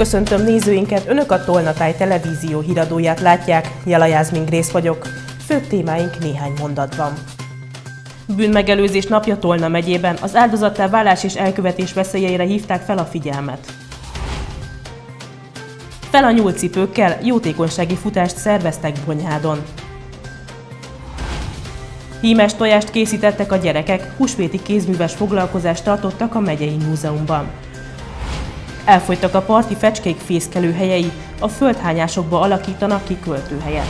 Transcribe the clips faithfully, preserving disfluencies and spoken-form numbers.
Köszöntöm nézőinket, Önök a Tolna Táj televízió híradóját látják, Jela Jászmin Grész vagyok. Főbb témáink néhány mondatban. Bűnmegelőzés napja Tolna megyében, az áldozattá válás és elkövetés veszélyeire hívták fel a figyelmet. Fel a nyúlcipőkkel jótékonysági futást szerveztek Bonyhádon. Hímes tojást készítettek a gyerekek, húsvéti kézműves foglalkozást tartottak a megyei múzeumban. Elfogytak a parti fecskék fészkelőhelyei, a földhányásokba alakítanak ki költőhelyet.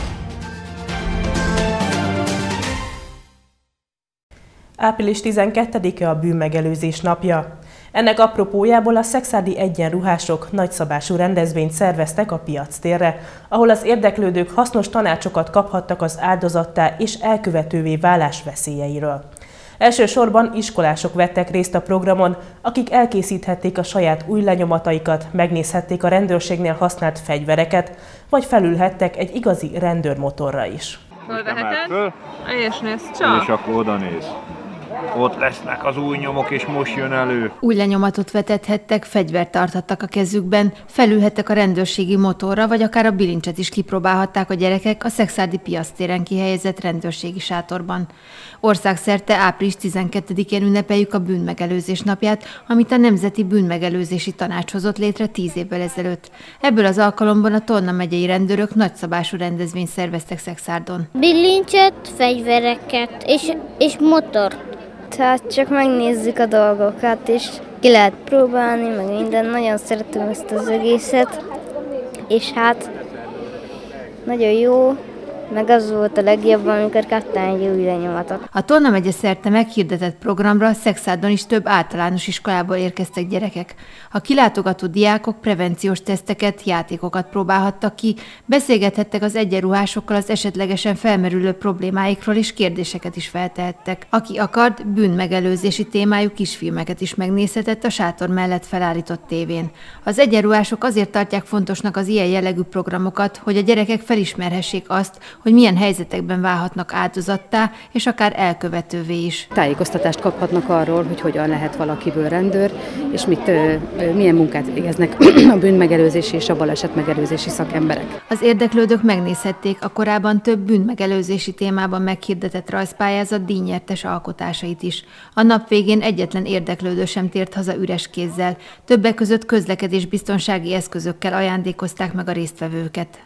április tizenkettedike a bűnmegelőzés napja. Ennek apropójából a szekszárdi egyenruhások nagyszabású rendezvényt szerveztek a piactérre, ahol az érdeklődők hasznos tanácsokat kaphattak az áldozattá és elkövetővé válás veszélyeiről. Elsősorban iskolások vettek részt a programon, akik elkészíthették a saját új lenyomataikat, megnézhették a rendőrségnél használt fegyvereket, vagy felülhettek egy igazi rendőrmotorra is. Fölveheted, és nézd csak! És akkor oda néz. Ott lesznek az új nyomok, és most jön elő. Új lenyomatot vetethettek, fegyvert tarthattak a kezükben, felülhettek a rendőrségi motorra, vagy akár a bilincset is kipróbálhatták a gyerekek a szekszárdi piactéren kihelyezett rendőrségi sátorban. Országszerte április tizenkettedikén ünnepeljük a bűnmegelőzés napját, amit a Nemzeti Bűnmegelőzési Tanács hozott létre tíz évvel ezelőtt. Ebből az alkalomban a Tolna megyei rendőrök nagyszabású rendezvényt szerveztek Szekszárdon. Bilincset, fegyvereket és, és motort. Tehát csak megnézzük a dolgokat, és ki lehet próbálni, meg minden. Nagyon szeretem ezt az egészet, és hát nagyon jó, meg az volt a legjobb, amikor kaptam egy új lenyomatot. A Tolna megye szerte meghirdetett programra Szekszárdon is több általános iskolából érkeztek gyerekek. A kilátogató diákok prevenciós teszteket, játékokat próbálhattak ki, beszélgethettek az egyenruhásokkal az esetlegesen felmerülő problémáikról, és kérdéseket is feltehettek. Aki akart, bűnmegelőzési témájú kisfilmeket is megnézhetett a sátor mellett felállított tévén. Az egyenruhások azért tartják fontosnak az ilyen jellegű programokat, hogy a gyerekek felismerhessék azt, hogy milyen helyzetekben válhatnak áldozattá, és akár elkövetővé is. Tájékoztatást kaphatnak arról, hogy hogyan lehet valakiből rendőr, és mit, milyen munkát végeznek a bűnmegelőzési és a balesetmegelőzési szakemberek. Az érdeklődők megnézhették a korábban több bűnmegelőzési témában meghirdetett rajzpályázat díjnyertes alkotásait is. A nap végén egyetlen érdeklődő sem tért haza üres kézzel, többek között közlekedésbiztonsági eszközökkel ajándékozták meg a résztvevőket.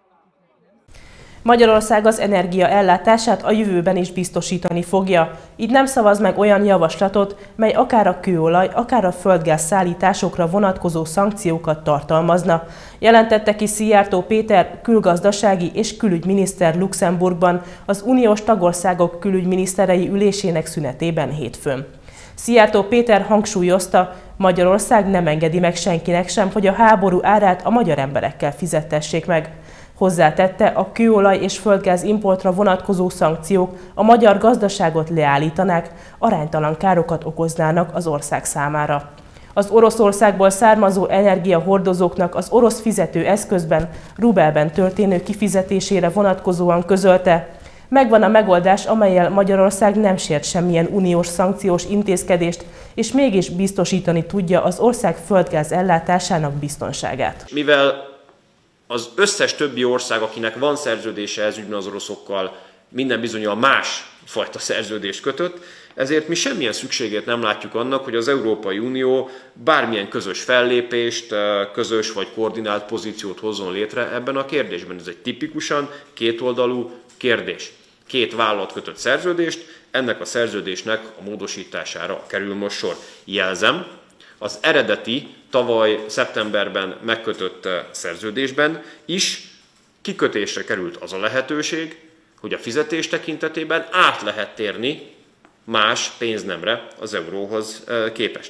Magyarország az energia ellátását a jövőben is biztosítani fogja, így nem szavaz meg olyan javaslatot, mely akár a kőolaj, akár a földgáz szállításokra vonatkozó szankciókat tartalmazna, jelentette ki Szijjártó Péter külgazdasági és külügyminiszter Luxemburgban az uniós tagországok külügyminiszterei ülésének szünetében hétfőn. Szijjártó Péter hangsúlyozta, Magyarország nem engedi meg senkinek sem, hogy a háború árát a magyar emberekkel fizettessék meg. Hozzátette, a kőolaj és földgáz importra vonatkozó szankciók a magyar gazdaságot leállítanák, aránytalan károkat okoznának az ország számára. Az Oroszországból származó energiahordozóknak az orosz fizetőeszközben, rubelben történő kifizetésére vonatkozóan közölte, megvan a megoldás, amellyel Magyarország nem sért semmilyen uniós szankciós intézkedést, és mégis biztosítani tudja az ország földgáz ellátásának biztonságát. Mivel az összes többi ország, akinek van szerződése ez ügyben az oroszokkal, minden bizonnyal más fajta szerződést kötött, ezért mi semmilyen szükségét nem látjuk annak, hogy az Európai Unió bármilyen közös fellépést, közös vagy koordinált pozíciót hozzon létre ebben a kérdésben. Ez egy tipikusan kétoldalú kérdés. Két vállalat kötött szerződést, ennek a szerződésnek a módosítására kerül most sor. Jelzem, az eredeti, tavaly szeptemberben megkötött szerződésben is kikötésre került az a lehetőség, hogy a fizetés tekintetében át lehet térni más pénznemre az euróhoz képest.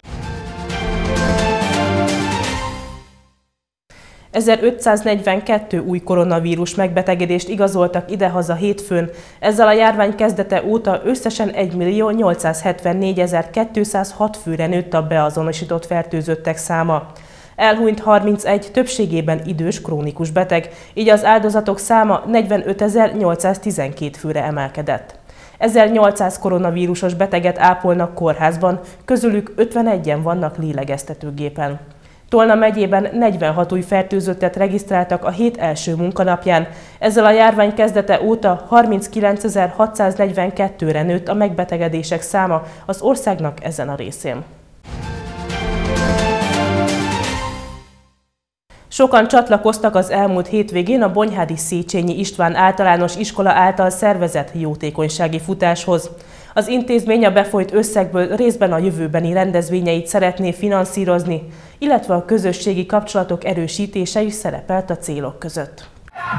ezerötszáznegyvenkettő új koronavírus megbetegedést igazoltak idehaza hétfőn, ezzel a járvány kezdete óta összesen egymillió nyolcszázhetvennégezer-kétszázhat főre nőtt a beazonosított fertőzöttek száma. Elhunyt harmincegy, többségében idős krónikus beteg, így az áldozatok száma negyvenötezer-nyolcszáztizenkét főre emelkedett. ezernyolcszáz koronavírusos beteget ápolnak kórházban, közülük ötvenegyen vannak lélegeztetőgépen. Tolna megyében negyvenhat új fertőzöttet regisztráltak a hét első munkanapján. Ezzel a járvány kezdete óta harminckilencezer-hatszáznegyvenkettőre nőtt a megbetegedések száma az országnak ezen a részén. Sokan csatlakoztak az elmúlt hétvégén a Bonyhádi Széchenyi István Általános Iskola által szervezett jótékonysági futáshoz. Az intézmény a befolyt összegből részben a jövőbeni rendezvényeit szeretné finanszírozni, illetve a közösségi kapcsolatok erősítése is szerepelt a célok között.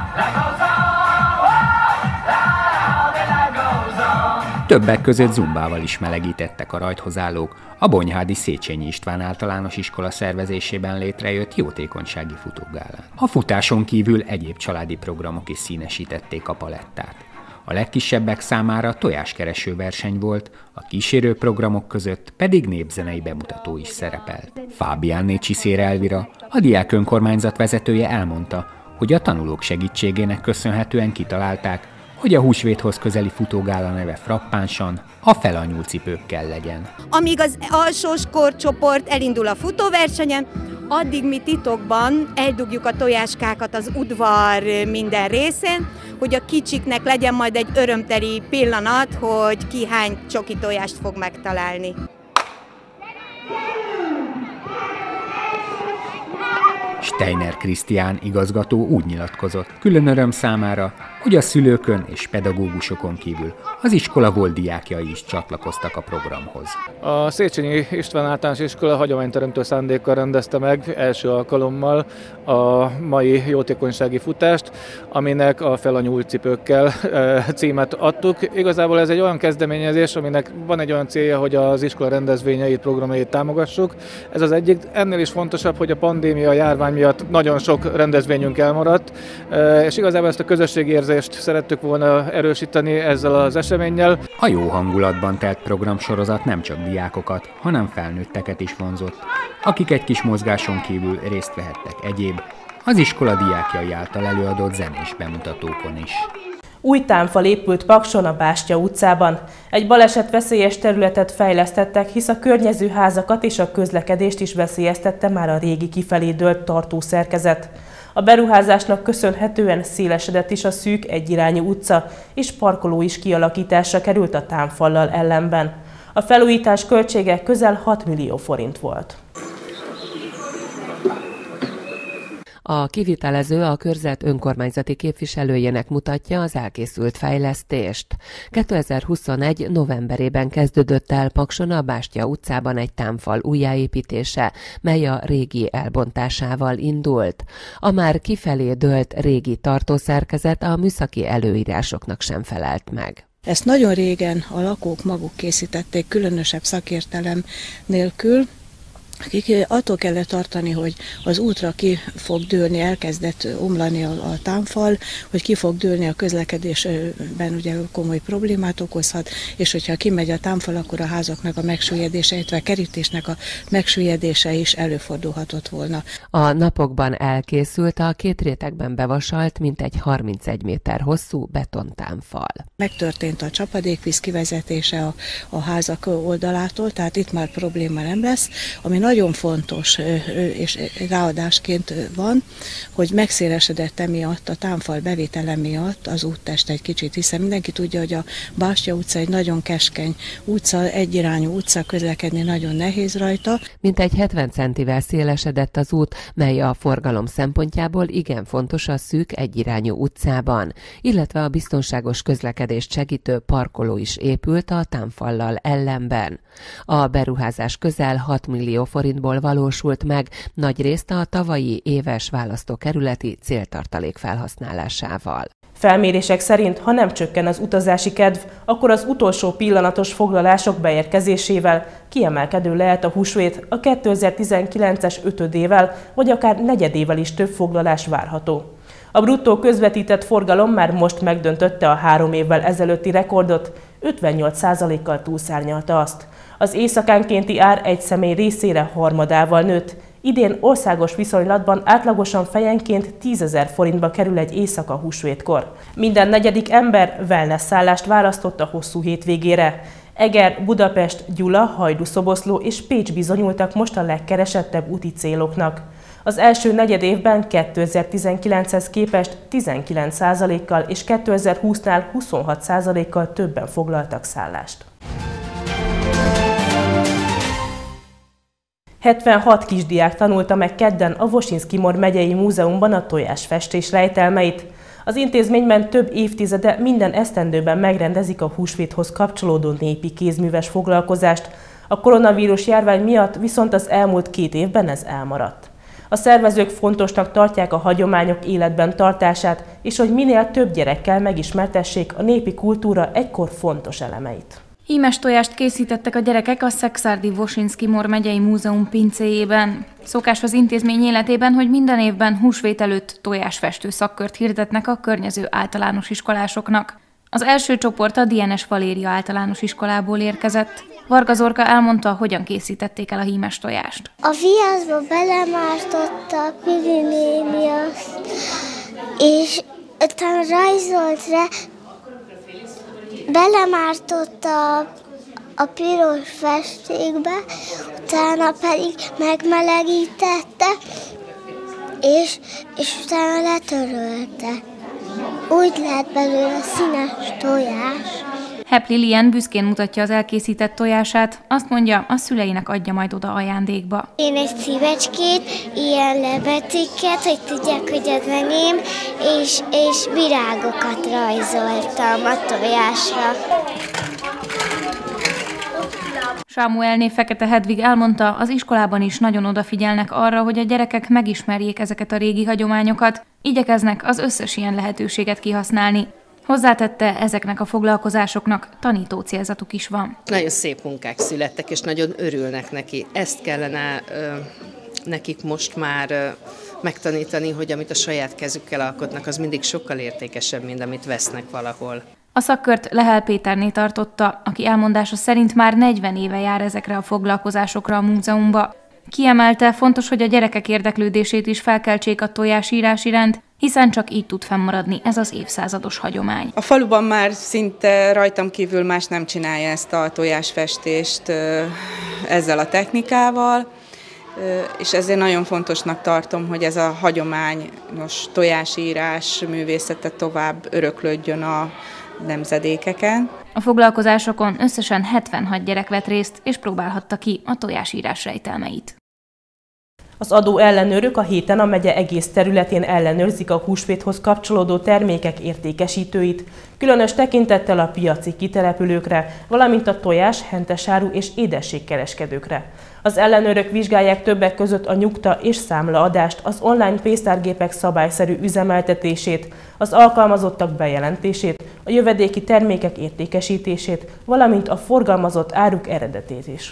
Többek között zumbával is melegítettek a rajthoz állók a Bonyhádi Széchenyi István Általános Iskola szervezésében létrejött jótékonysági futógálán. A futáson kívül egyéb családi programok is színesítették a palettát. A legkisebbek számára tojáskereső verseny volt, a kísérő programok között pedig népzenei bemutató is szerepelt. Fábiánné Csiszér Elvira, a diák önkormányzat vezetője elmondta, hogy a tanulók segítségének köszönhetően kitalálták, hogy a húsvéthoz közeli futógála neve frappánsan a fel a nyúlcipőkkel legyen. Amíg az alsós korcsoport elindul a futóversenyen, addig mi titokban eldugjuk a tojáskákat az udvar minden részén, hogy a kicsiknek legyen majd egy örömteli pillanat, hogy ki hány csoki tojást fog megtalálni. Steiner Krisztián igazgató úgy nyilatkozott, külön öröm számára, hogy a szülőkön és pedagógusokon kívül az iskola volt diákjai is csatlakoztak a programhoz. A Széchenyi István Általános Iskola hagyományteremtő szándékkal rendezte meg első alkalommal a mai jótékonysági futást, aminek a Fel a nyúlcipőkkel címet adtuk. Igazából ez egy olyan kezdeményezés, aminek van egy olyan célja, hogy az iskola rendezvényeit, programjait támogassuk. Ez az egyik, ennél is fontosabb, hogy a pandémia, a járvány miatt nagyon sok rendezvényünk elmaradt, és igazából ezt a közösségi érzést szerettük volna erősíteni ezzel az eseménnyel. A jó hangulatban telt programsorozat nem csak diákokat, hanem felnőtteket is vonzott, akik egy kis mozgáson kívül részt vehettek egyéb, az iskola diákjai által előadott zenés bemutatókon is. Új támfal épült Pakson a Bástya utcában. Egy balesetveszélyes területet fejlesztettek, hisz a környező házakat és a közlekedést is veszélyeztette már a régi kifelé dőlt tartószerkezet. A beruházásnak köszönhetően szélesedett is a szűk egyirányú utca, és parkoló is kialakításra került a támfallal ellenben. A felújítás költsége közel hat millió forint volt. A kivitelező a körzet önkormányzati képviselőjének mutatja az elkészült fejlesztést. kétezer-huszonegy novemberében kezdődött el Pakson a Bástya utcában egy támfal újjáépítése, mely a régi elbontásával indult. A már kifelé dőlt régi tartószerkezet a műszaki előírásoknak sem felelt meg. Ezt nagyon régen a lakók maguk készítették, különösebb szakértelem nélkül, akik attól kellett tartani, hogy az útra ki fog dőlni, elkezdett omlani a, a támfal, hogy ki fog dőlni a közlekedésben, ugye komoly problémát okozhat, és hogyha kimegy a támfal, akkor a házaknak a megsüllyedése, illetve a kerítésnek a megsüllyedése is előfordulhatott volna. A napokban elkészült a két rétegben bevasalt, mintegy harmincegy méter hosszú betontámfal. Megtörtént a csapadékvíz kivezetése a, a házak oldalától, tehát itt már probléma nem lesz, ami nagyon fontos és ráadásként van, hogy megszélesedett emiatt, a támfal bevétele miatt az úttest egy kicsit, hiszen mindenki tudja, hogy a Bástya utca egy nagyon keskeny utca, egyirányú utca, közlekedni nagyon nehéz rajta. Mintegy hetven centivel szélesedett az út, mely a forgalom szempontjából igen fontos a szűk egyirányú utcában, illetve a biztonságos közlekedést segítő parkoló is épült a támfallal ellenben. A beruházás közel hat millió forintból valósult meg, nagyrészt a tavalyi éves választókerületi céltartalék felhasználásával. Felmérések szerint, ha nem csökken az utazási kedv, akkor az utolsó pillanatos foglalások beérkezésével kiemelkedő lehet a húsvét, a kétezer-tizenkilences ötödével vagy akár negyedével is több foglalás várható. A bruttó közvetített forgalom már most megdöntötte a három évvel ezelőtti rekordot, ötvennyolc százalékkal túlszárnyalta azt. Az éjszakánkénti ár egy személy részére harmadával nőtt. Idén országos viszonylatban átlagosan fejenként tízezer forintba kerül egy éjszaka húsvétkor. Minden negyedik ember wellness szállást választott a hosszú hétvégére. Eger, Budapest, Gyula, Hajdú-Szoboszló és Pécs bizonyultak most a legkeresettebb úti céloknak. Az első negyedévben kétezer-tizenkilenchez képest tizenkilenc százalékkal és kétezer-húsznál huszonhat százalékkal többen foglaltak szállást. hetvenhat kisdiák tanulta meg kedden a Wosinski-Mor megyei múzeumban a tojásfestés rejtelmeit. Az intézményben több évtizede minden esztendőben megrendezik a húsvéthoz kapcsolódó népi kézműves foglalkozást. A koronavírus járvány miatt viszont az elmúlt két évben ez elmaradt. A szervezők fontosnak tartják a hagyományok életben tartását, és hogy minél több gyerekkel megismertessék a népi kultúra egykor fontos elemeit. Hímes tojást készítettek a gyerekek a Szekszárdi Wosinski-Mor megyei múzeum pincéjében. Szokás az intézmény életében, hogy minden évben húsvét előtt tojásfestő szakkört hirdetnek a környező általános iskolásoknak. Az első csoport a Dienes Valéria általános iskolából érkezett. Varga Zorka elmondta, hogyan készítették el a hímes tojást. A viaszba belemártotta a Pili néni azt, és utána rajzolt rá, belemártotta a, a piros festékbe, utána pedig megmelegítette, és, és utána letörölte. Úgy lett belőle színes tojás. Hepp Lilian büszkén mutatja az elkészített tojását, azt mondja, a szüleinek adja majd oda ajándékba. Én egy szívecskét, ilyen lebetűket, hogy tudják, hogy az enyém, és, és virágokat rajzoltam a tojásra. Sámuelné Fekete Hedvig elmondta, az iskolában is nagyon odafigyelnek arra, hogy a gyerekek megismerjék ezeket a régi hagyományokat, igyekeznek az összes ilyen lehetőséget kihasználni. Hozzátette, ezeknek a foglalkozásoknak tanító célzatuk is van. Nagyon szép munkák születtek, és nagyon örülnek neki. Ezt kellene ö, nekik most már ö, megtanítani, hogy amit a saját kezükkel alkotnak, az mindig sokkal értékesebb, mint amit vesznek valahol. A szakkört Lehel Péterné tartotta, aki elmondása szerint már negyven éve jár ezekre a foglalkozásokra a múzeumba. Kiemelte, fontos, hogy a gyerekek érdeklődését is felkeltsék a tojásírás iránt, hiszen csak így tud fennmaradni ez az évszázados hagyomány. A faluban már szinte rajtam kívül más nem csinálja ezt a tojásfestést ezzel a technikával, és ezért nagyon fontosnak tartom, hogy ez a hagyományos tojásírás művészete tovább öröklődjön a nemzedékeken. A foglalkozásokon összesen hetvenhat gyerek vett részt, és próbálhatta ki a tojásírás rejtelmeit. Az adó ellenőrök a héten a megye egész területén ellenőrzik a húsvéthoz kapcsolódó termékek értékesítőit, különös tekintettel a piaci kitelepülőkre, valamint a tojás, hentesáru és édességkereskedőkre. Az ellenőrök vizsgálják többek között a nyugta és számlaadást, az online pénztárgépek szabályszerű üzemeltetését, az alkalmazottak bejelentését, a jövedéki termékek értékesítését, valamint a forgalmazott áruk eredetét is.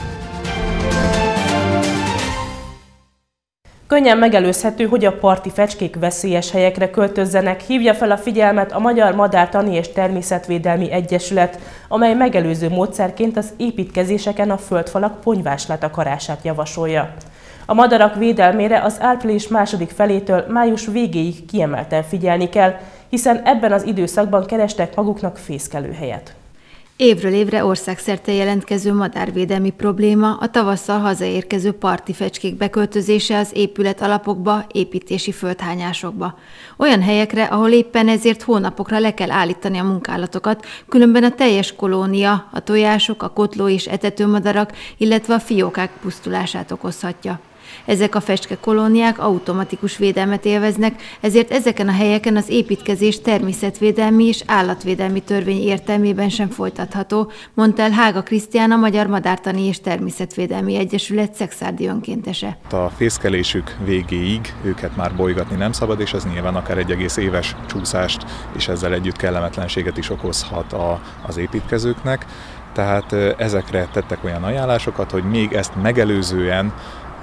Könnyen megelőzhető, hogy a parti fecskék veszélyes helyekre költözzenek, hívja fel a figyelmet a Magyar Madártani és Természetvédelmi Egyesület, amely megelőző módszerként az építkezéseken a földfalak ponyvás letakarását javasolja. A madarak védelmére az április második felétől május végéig kiemelten figyelni kell, hiszen ebben az időszakban kerestek maguknak fészkelőhelyet. Évről évre országszerte jelentkező madárvédelmi probléma a tavasszal hazaérkező parti fecskék beköltözése az épület alapokba, építési földhányásokba. Olyan helyekre, ahol éppen ezért hónapokra le kell állítani a munkálatokat, különben a teljes kolónia, a tojások, a kotló és etetőmadarak, illetve a fiókák pusztulását okozhatja. Ezek a fecske kolóniák automatikus védelmet élveznek, ezért ezeken a helyeken az építkezés természetvédelmi és állatvédelmi törvény értelmében sem folytatható, mondta el Hága Krisztián, a Magyar Madártani és Természetvédelmi Egyesület szekszárdi önkéntese. A fészkelésük végéig őket már bolygatni nem szabad, és ez nyilván akár egy egész éves csúszást és ezzel együtt kellemetlenséget is okozhat a, az építkezőknek. Tehát ezekre tettek olyan ajánlásokat, hogy még ezt megelőzően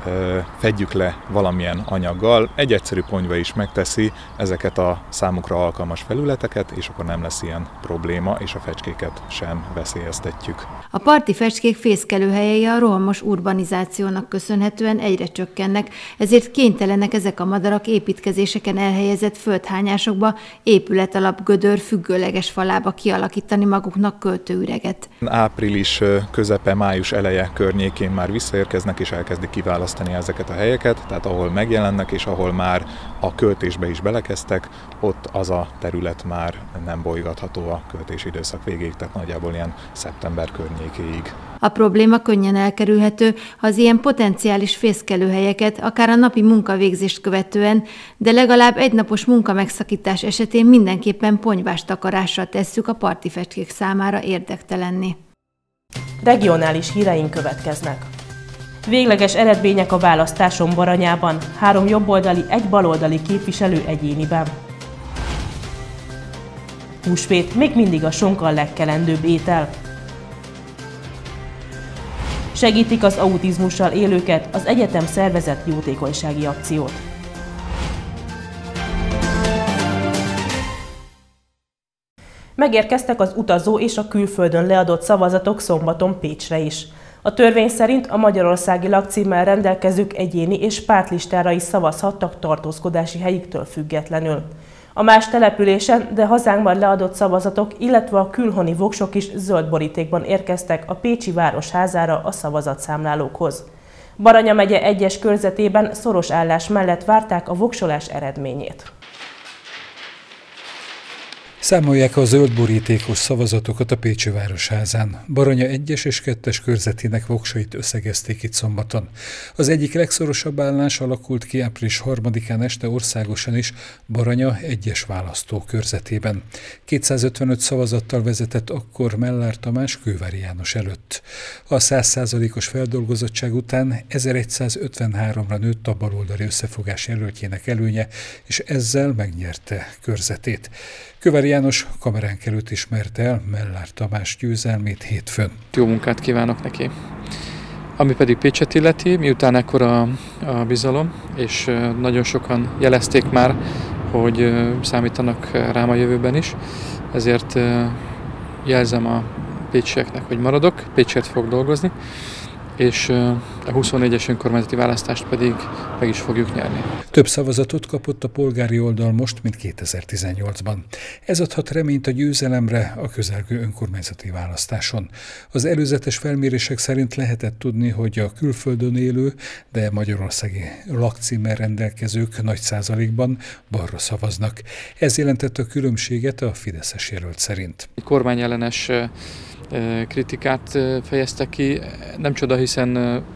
fedjük le valamilyen anyaggal. Egy egyszerű ponyva is megteszi ezeket a számukra alkalmas felületeket, és akkor nem lesz ilyen probléma, és a fecskéket sem veszélyeztetjük. A parti fecskék fészkelőhelyei a rohamos urbanizációnak köszönhetően egyre csökkennek, ezért kénytelenek ezek a madarak építkezéseken elhelyezett földhányásokba, épületalap gödör függőleges falába kialakítani maguknak költőüreget. Április közepe, május eleje környékén már visszaérkeznek és elkezdik kiválasztani ezeket a helyeket, tehát ahol megjelennek és ahol már a költésbe is belekezdtek, ott az a terület már nem bolygatható a költési időszak végéig, tehát nagyjából ilyen szeptember környékéig. A probléma könnyen elkerülhető, ha az ilyen potenciális fészkelőhelyeket akár a napi munkavégzést követően, de legalább egynapos munkamegszakítás esetén mindenképpen ponyvás takarással tesszük a parti fecskék számára érdektelenné. Regionális híreink következnek. Végleges eredmények a választáson Baranyában, három jobboldali, egy baloldali képviselő egyéniben. Húsvét, még mindig a sonka a legkelendőbb étel. Segítik az autizmussal élőket, az egyetem szervezett jótékonysági akciót. Megérkeztek az utazó és a külföldön leadott szavazatok szombaton Pécsre is. A törvény szerint a magyarországi lakcímmel rendelkezők egyéni és pártlistára is szavazhattak tartózkodási helyiktől függetlenül. A más településen, de hazánkban leadott szavazatok, illetve a külhoni voksok is zöld borítékban érkeztek a Pécsi Városházára a szavazatszámlálókhoz. Baranya megye egyes körzetében szoros állás mellett várták a voksolás eredményét. Számolják a zöld borítékos szavazatokat a Pécsi Városházán. Baranya egyes és kettes körzetének voksait összegezték itt szombaton. Az egyik legszorosabb állás alakult ki április harmadikán este országosan is Baranya egyes választókörzetében. kétszázötvenöt szavazattal vezetett akkor Mellár Tamás Kővári János előtt. A száz százalékos feldolgozottság után ezeregyszázötvenháromra nőtt a baloldali összefogás jelöltjének előnye, és ezzel megnyerte körzetét. Kővári János kameránk előtt ismerte el Mellár Tamás győzelmét hétfőn. Jó munkát kívánok neki! Ami pedig Pécset illeti, miután ekkora a bizalom, és nagyon sokan jelezték már, hogy számítanak rám a jövőben is, ezért jelzem a pécsieknek, hogy maradok, Pécsért fog dolgozni, és a huszonnégyes önkormányzati választást pedig meg is fogjuk nyerni. Több szavazatot kapott a polgári oldal most, mint kétezer-tizennyolcban. Ez adhat reményt a győzelemre a közelgő önkormányzati választáson. Az előzetes felmérések szerint lehetett tudni, hogy a külföldön élő, de magyarországi lakcímmel rendelkezők nagy százalékban balra szavaznak. Ez jelentette a különbséget a fideszes jelölt szerint. Kormányellenes kritikát fejeztek ki. Nem csoda, hiszen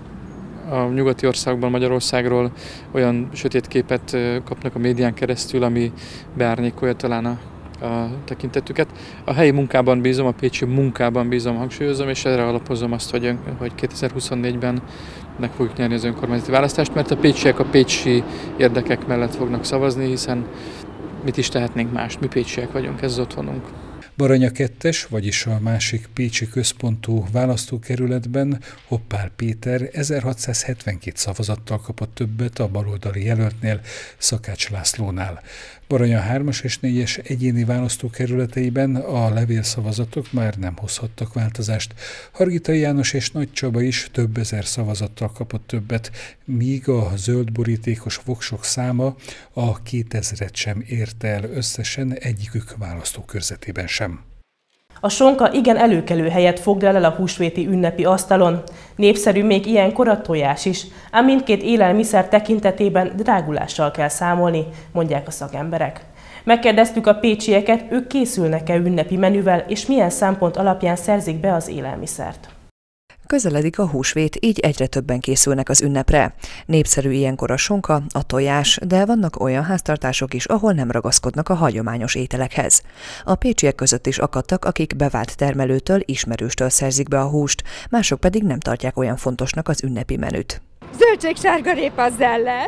a nyugati országokban, Magyarországról olyan sötét képet kapnak a médián keresztül, ami beárnyékolja talán a, a tekintetüket. A helyi munkában bízom, a pécsi munkában bízom, hangsúlyozom, és erre alapozom azt, hogy, hogy kétezer-huszonnégyben meg fogjuk nyerni az önkormányzati választást, mert a pécsiek a pécsi érdekek mellett fognak szavazni, hiszen mit is tehetnénk mást, mi pécsiek vagyunk, ez az otthonunk. Baranya kettes, vagyis a másik pécsi központú választókerületben Hoppál Péter ezerhatszázhetvenkét szavazattal kapott többet a baloldali jelöltnél, Szakács Lászlónál. Baranya hármas és négyes egyéni választókerületeiben a levélszavazatok már nem hozhattak változást. Hargitai János és Nagy Csaba is több ezer szavazattal kapott többet, míg a zöld borítékos voksok száma a kétezret sem érte el összesen egyikük választókörzetében sem. A sonka igen előkelő helyet foglal el a húsvéti ünnepi asztalon. Népszerű még ilyenkor a tojás is, ám mindkét élelmiszer tekintetében drágulással kell számolni, mondják a szakemberek. Megkérdeztük a pécsieket, ők készülnek-e ünnepi menüvel, és milyen szempont alapján szerzik be az élelmiszert. Közeledik a húsvét, így egyre többen készülnek az ünnepre. Népszerű ilyenkor a sonka, a tojás, de vannak olyan háztartások is, ahol nem ragaszkodnak a hagyományos ételekhez. A pécsiek között is akadtak, akik bevált termelőtől, ismerőstől szerzik be a húst, mások pedig nem tartják olyan fontosnak az ünnepi menüt. Zöldség, sárgarépa, zeller,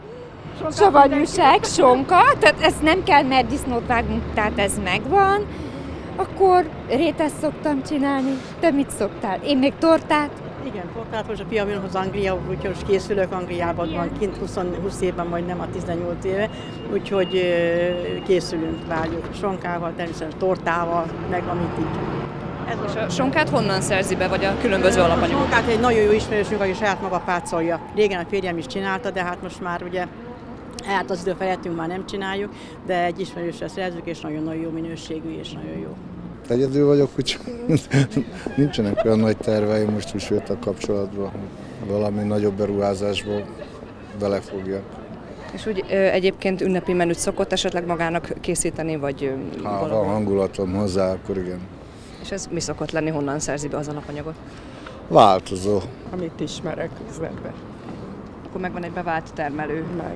savanyúság, sonka, tehát ezt nem kell, mert disznót vágunk, tehát ez megvan. Akkor rétest szoktam csinálni. Te mit szoktál? Én még tortát. Igen, tehát most a fiam jön hozzá Angliába, úgyhogy most készülök, Angliában van kint húsz évben, majd nem a tizennyolc éve, úgyhogy készülünk, várjuk sonkával, természetesen tortával, meg amit így. Ez és a sonkát honnan szerzi be, vagy a különböző alapanyagok? A sonkát egy nagyon jó ismerősünk, aki saját maga pácolja. Régen a férjem is csinálta, de hát most már ugye hát az idő felettünk már nem csináljuk, de egy ismerősre szerzünk, és nagyon-nagyon jó minőségű, és nagyon jó. Egyedül vagyok, úgyhogy nincsenek olyan nagy terveim most húsvéttel kapcsolatban, valami nagyobb beruházásból belefogjak. És úgy ö, egyébként ünnepi menüt szokott esetleg magának készíteni, vagy Ha van hangulatom hozzá, akkor igen. És ez mi szokott lenni, honnan szerzi be az alapanyagot? Változó. Amit ismerek üzletben. Akkor megvan egy bevált termelő. Meg.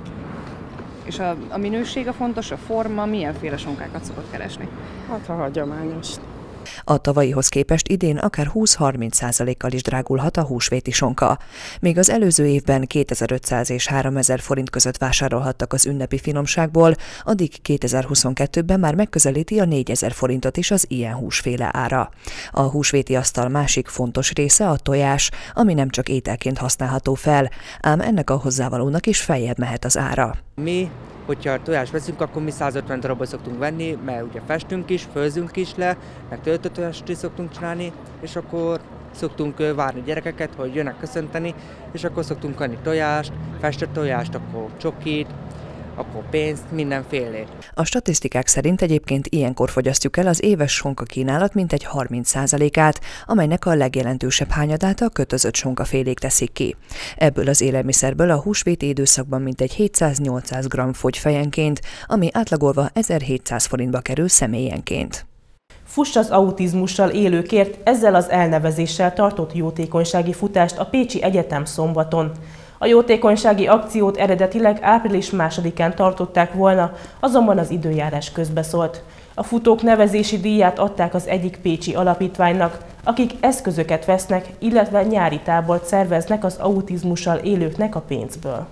És a, a minőség a fontos, a forma, milyenféle sonkákat szokott keresni? Hát a hagyományos. A tavalyihoz képest idén akár húsz-harminc százalékkal is drágulhat a húsvéti sonka. Míg az előző évben kétezer-ötszáz és háromezer forint között vásárolhattak az ünnepi finomságból, addig kétezer-huszonkettőben már megközelíti a négyezer forintot is az ilyen húsféle ára. A húsvéti asztal másik fontos része a tojás, ami nem csak ételként használható fel, ám ennek a hozzávalónak is feljebb mehet az ára. Mi, hogyha tojást veszünk, akkor mi százötven darabot szoktunk venni, mert ugye festünk is, főzünk is le, meg töltött tojást is szoktunk csinálni, és akkor szoktunk várni gyerekeket, hogy jönnek köszönteni, és akkor szoktunk adni tojást, festett tojást, akkor csokit, akkor pénzt, mindenfélét. A statisztikák szerint egyébként ilyenkor fogyasztjuk el az éves sonka kínálat mintegy harminc százalékát, amelynek a legjelentősebb hányadát a kötözött sonkafélék teszik ki. Ebből az élelmiszerből a húsvéti időszakban mintegy hétszáz-nyolcszáz gramm fogy fejenként, ami átlagolva ezerhétszáz forintba kerül személyenként. Fuss az autizmussal élőkért, ezzel az elnevezéssel tartott jótékonysági futást a Pécsi Egyetem szombaton. A jótékonysági akciót eredetileg április másodikán tartották volna, azonban az időjárás közbeszólt. A futók nevezési díját adták az egyik pécsi alapítványnak, akik eszközöket vesznek, illetve nyári tábort szerveznek az autizmussal élőknek a pénzből.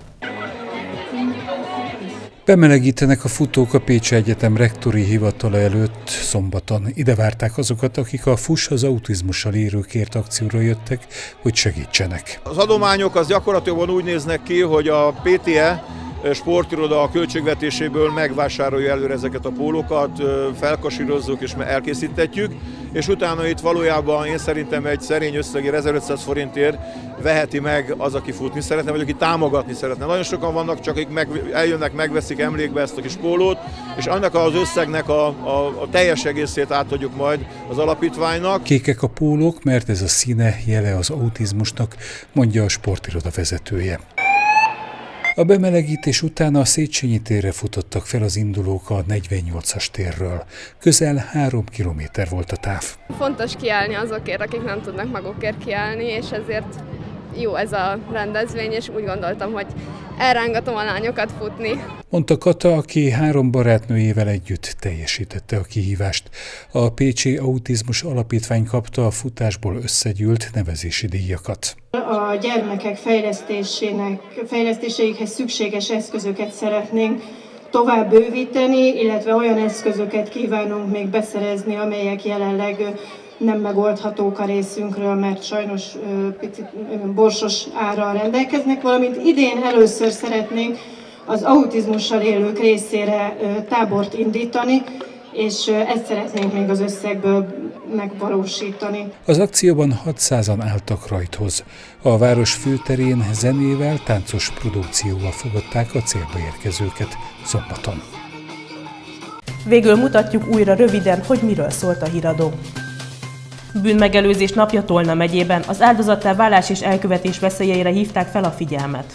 Bemelegítenek a futók a Pécsi Egyetem rektori hivatala előtt szombaton. Ide várták azokat, akik a Fuss az autizmussal élőkért akcióra jöttek, hogy segítsenek. Az adományok az gyakorlatilag úgy néznek ki, hogy a pé té e sportiroda a költségvetéséből megvásárolja előre ezeket a pólókat, felkasírozzuk és elkészítetjük, és utána itt valójában én szerintem egy szerény összegér ezerötszáz forintért veheti meg az, aki futni szeretne, vagy aki támogatni szeretne. Nagyon sokan vannak, csak akik meg, eljönnek, megveszik emlékbe ezt a kis pólót, és annak az összegnek a, a, a teljes egészét átadjuk majd az alapítványnak. Kékek a pólók, mert ez a színe jele az autizmusnak, mondja a sportiroda vezetője. A bemelegítés után a Széchenyi térre futottak fel az indulók a negyvennyolcas térről. Közel három kilométer volt a táv. Fontos kiállni azokért, akik nem tudnak magukért kiállni, és ezért jó ez a rendezvény, és úgy gondoltam, hogy elrángatom a lányokat futni. Mondta Kata, aki három barátnőjével együtt teljesítette a kihívást. A Pécsi Autizmus Alapítvány kapta a futásból összegyűlt nevezési díjakat. A gyermekek fejlesztésének, fejlesztéseikhez szükséges eszközöket szeretnénk tovább bővíteni, illetve olyan eszközöket kívánunk még beszerezni, amelyek jelenleg nem megoldhatók a részünkről, mert sajnos picit borsos árral rendelkeznek, valamint idén először szeretnénk az autizmussal élők részére tábort indítani, és ezt szeretnénk még az összegből megvalósítani. Az akcióban hatszázan álltak rajthoz. A város főterén zenével, táncos produkcióval fogadták a célba érkezőket szombaton. Végül mutatjuk újra röviden, hogy miről szólt a híradó. Bűnmegelőzés napja Tolna megyében az áldozattá válás és elkövetés veszélyeire hívták fel a figyelmet.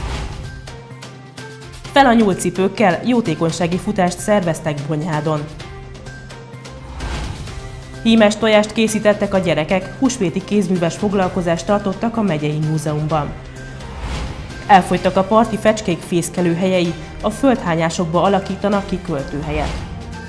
Fel a nyúlcipőkkel jótékonysági futást szerveztek Bonyhádon. Hímes tojást készítettek a gyerekek, húsvéti kézműves foglalkozást tartottak a megyei múzeumban. Elfogytak a parti fecskék fészkelőhelyei, a földhányásokba alakítanak ki költőhelyet.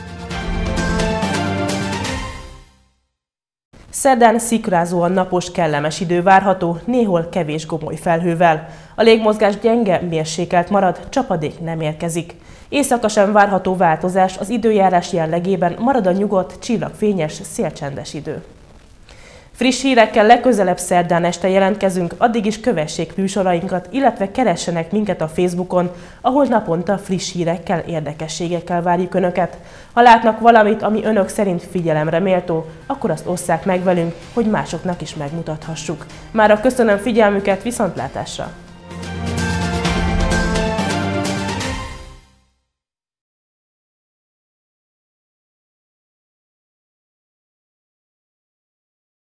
Szerdán szikrázóan napos, kellemes idő várható, néhol kevés gomoly felhővel. A légmozgás gyenge, mérsékelt marad, csapadék nem érkezik. Éjszaka sem várható változás, az időjárás jellegében marad a nyugodt, csillagfényes, szélcsendes idő. Friss hírekkel legközelebb szerdán este jelentkezünk, addig is kövessék műsorainkat, illetve keressenek minket a Facebookon, ahol naponta friss hírekkel, érdekességekkel várjuk Önöket. Ha látnak valamit, ami Önök szerint figyelemre méltó, akkor azt osszák meg velünk, hogy másoknak is megmutathassuk. Mára köszönöm figyelmüket, viszontlátásra!